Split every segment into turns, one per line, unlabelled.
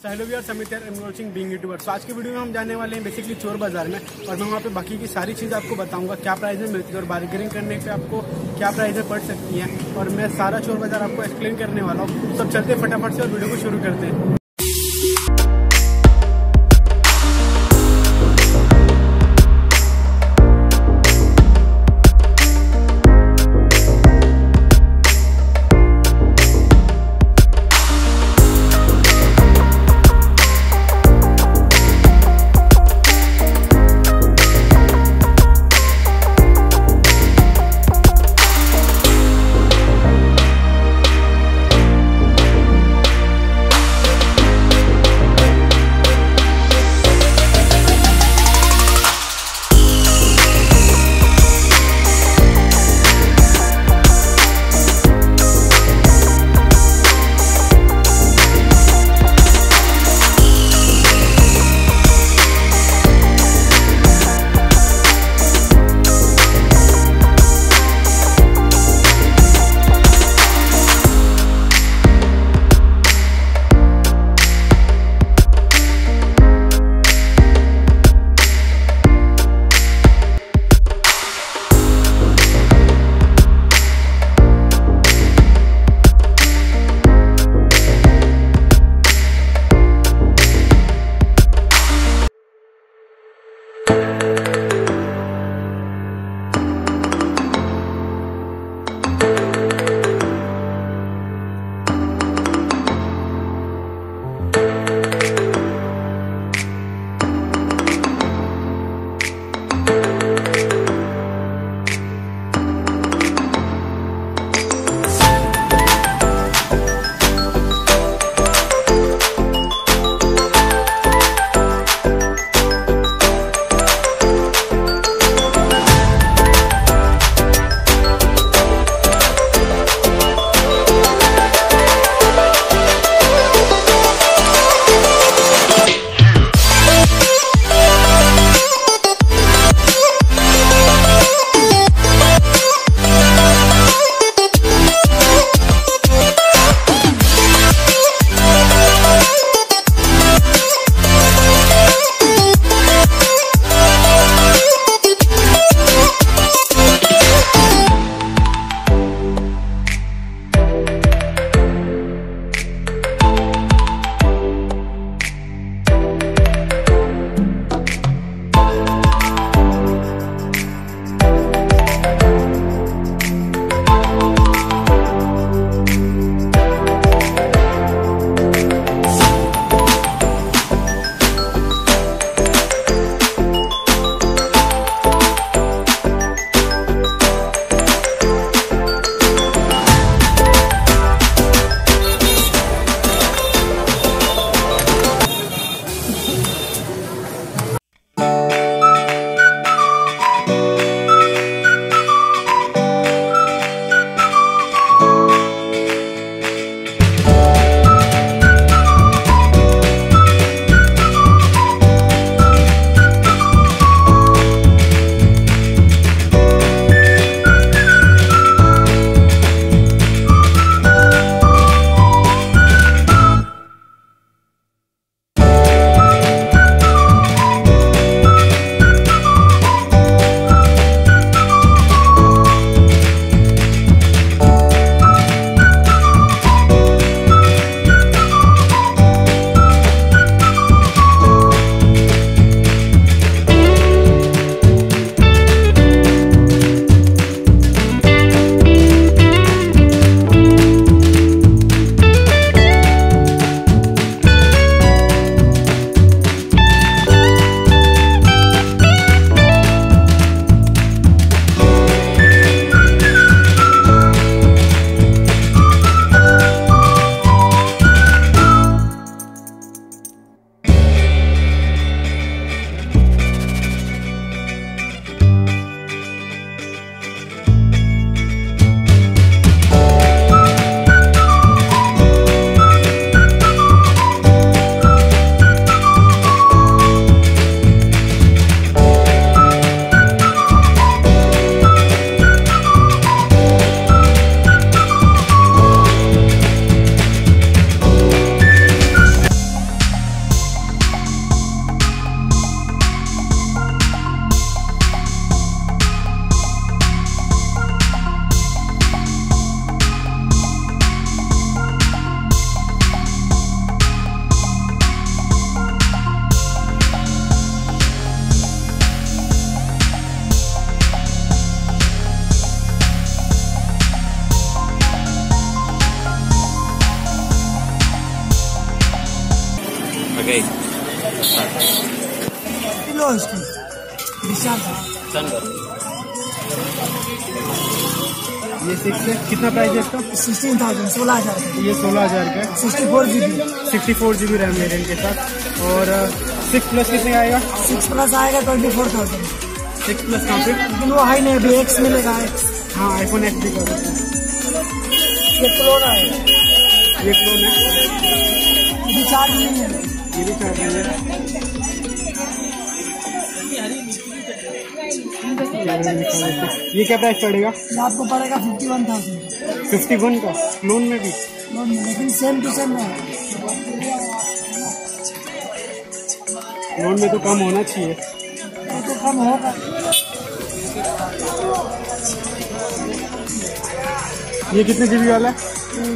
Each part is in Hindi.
हेलो यार, समित यार, I am watching being YouTuber. तो आज की वीडियो में हम जाने वाले हैं बेसिकली चोर बाजार में, और मैं वहाँ पे बाकी की सारी चीज़ आपको बताऊंगा, क्या प्राइस में मिलती है और बार्गेनिंग करने पे आपको क्या प्राइस में पड़ सकती है। और मैं सारा चोर बाजार आपको एक्सप्लेन करने वाला हूँ। सब चलते फटाफट से और वीडियो को शुरू करते हैं।
Okay.
किलो इसकी विशाल
ये 6 है, कितना प्राइस है इसका?
16,000 16,000
ये 16,000 का है। 64 GB रैम वेरिएंट के साथ। और 6 प्लस कितने का आएगा?
6 प्लस आएगा 24,000।
6 प्लस कहाँ पे?
लेकिन वो हाई नहीं, अभी एक्स मिलेगा एक्स।
हाँ iPhone X भी कर सकते हैं।
ये क्लोन आएगा,
ये क्लोन है,
ये चार्ज नहीं है,
ये भी चार्ज है। ये क्या प्राइस पड़ेगा?
ये आपको पड़ेगा 51,000।
51 का क्लोन में भी?
लेकिन सेम टू सेम है।
क्लोन में तो कम होना चाहिए।
तो कम होगा।
ये कितने जीबी वाला है?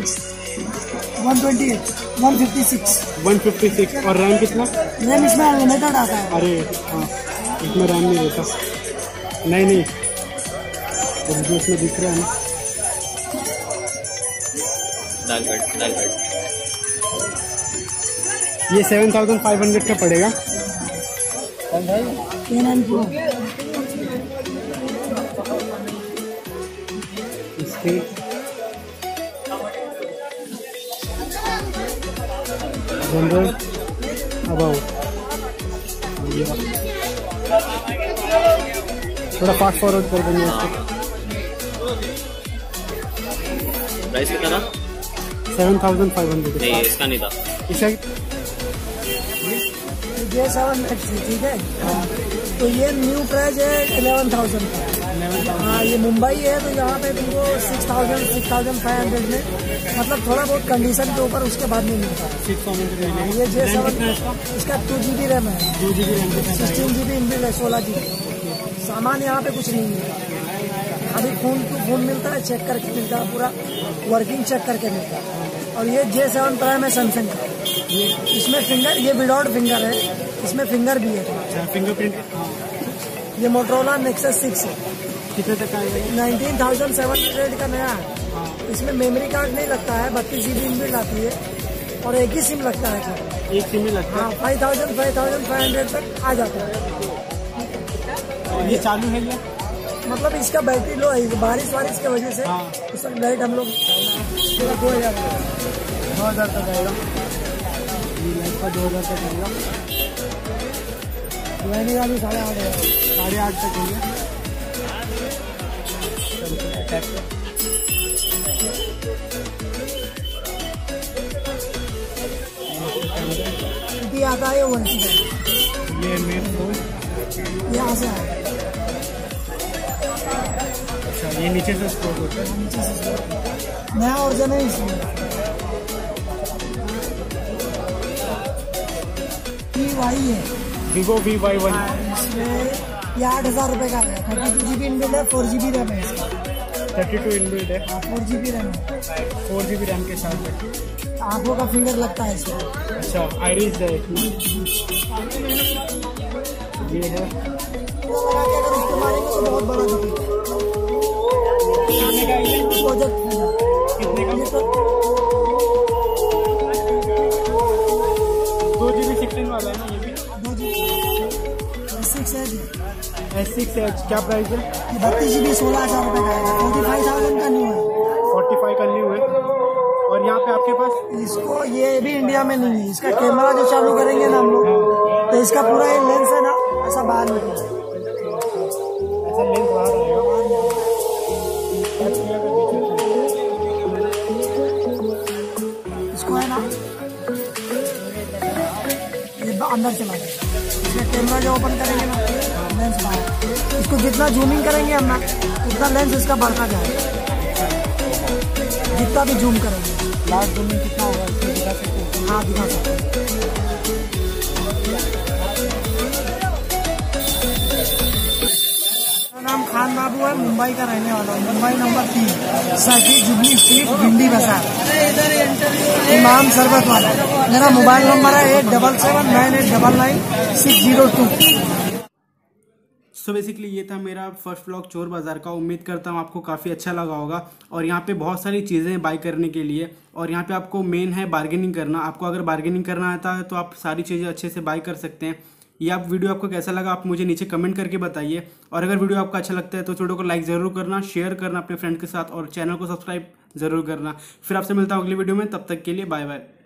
128 156
156। और रैम कितना?
रैम इसमें अनलिमिटेड आता है।
अरे हाँ, इसमें रैम नहीं रहता। नहीं तो जो इसमें दिख रहा है ना,
दाल कट।
ये 7,500 का पड़ेगा। इसके जनरल अबाउट थोड़ा फास्ट फॉरवर्ड कर देंगे इसको।
प्राइस कितना था?
7,500।
नहीं इसका नहीं था।
इसका
J7 ठीक है। तो ये न्यू प्राइस है 11,000 का। हाँ ये मुंबई है तो यहाँ पे तुमको 6,500 में, मतलब थोड़ा बहुत कंडीशन के ऊपर, उसके बाद नहीं मिलता।
6,000।
ये J7 इसका 2 GB रैम है,
2 GB रैम,
16 GB इनबिल्ट है, 16 GB। सामान यहाँ पे कुछ नहीं मिलता, अभी फोन टू फोन मिलता है, चेक करके मिलता है, पूरा वर्किंग चेक करके मिलता है। और ये J7 प्राइम है सैमसंग का। इसमें फिंगर, ये विदाउट फिंगर है, इसमें फिंगर भी है।
फिंगरप्रिंट।
ये मोटरोला नेक्सस 6 है।
कितने तक आएगा?
19,700 का नया है। इसमें मेमोरी कार्ड नहीं लगता है, 32 GB इनबिल्ट आती है और एक ही सिम लगता है।
एक सिम ही लगता है।
हाँ 5,500 तक आ जाता है।
ये चालू है ये?
मतलब इसका बैटरी लो है, बारिश की वजह से इसका लाइट हम लोग 2,000
तक आएगा। लाइट का 2,000 तक आएगा।
रहने का भी 8,500
8,500 तक है।
आता है 1
ये मेन फोन
यहाँ से आया।
अच्छा ये नीचे से स्क्रॉल होता है।
नया वर्जन है इसमें। वाई है
Vivo VY1।
इसमें ये 8,000 रुपये का है। 32 GB इनबिल्ट है, 4 GB रैम है इसका।
32 इनबिल्ट है,
4 GB रैम है,
4 GB रैम के साथ है।
आंखों का फिंगर लगता है इसमें।
अच्छा आइरिस है इसमें। ये है
लगा के अगर उसको मारेंगे तो बहुत बड़ा प्रोजेक्ट।
कितने का? 2 GB 16 वाला है ना ये भी?
2 GB
S6H क्या प्राइस है?
32 GB 16,000 रुपये का है। 45,000 का न्यू है।
45 का न्यू है। और यहाँ पे आपके पास
इसको ये भी इंडिया में नहीं है। इसका कैमरा जो चालू करेंगे ना हम लोग, तो इसका पूरा ये लेंस है ना, ऐसा बाहर निकलेगा,
ऐसा लेंस बाहर आएगा।
इसको है ना ये अंदर चला जाएगा। इसका कैमरा जो ओपन करेंगे ना, लेंस बाहर। इसको जितना जूमिंग करेंगे हम ना, उतना लेंस इसका बढ़ता जाएगा, जितना भी जूम करेंगे।
लास्ट जूमिंग कितना होगा इसमें दिखा सकते हैं?
हाँ दिखा सकते हैं। मेरा नाम खान बाबू है, मुंबई का रहने वाला हूँ। Mumbai number 3 circuit jubilee street, Bhindi Bazaar, इमाम सरबत वाला। मेरा मोबाइल नंबर है 8779899602।
सो बेसिकली ये था मेरा फर्स्ट व्लॉग चोर बाज़ार का। उम्मीद करता हूँ आपको काफ़ी अच्छा लगा होगा। और यहाँ पे बहुत सारी चीज़ें बाय करने के लिए, और यहाँ पे आपको मेन है बार्गेनिंग करना। आपको अगर बार्गेनिंग करना आता है तो आप सारी चीज़ें अच्छे से बाय कर सकते हैं। ये आप वीडियो आपको कैसा लगा आप मुझे नीचे कमेंट करके बताइए। और अगर वीडियो आपको अच्छा लगता है तो वीडियो को लाइक ज़रूर करना, शेयर करना अपने फ्रेंड के साथ, और चैनल को सब्सक्राइब ज़रूर करना। फिर आपसे मिलता हूँ अगली वीडियो में, तब तक के लिए बाय बाय।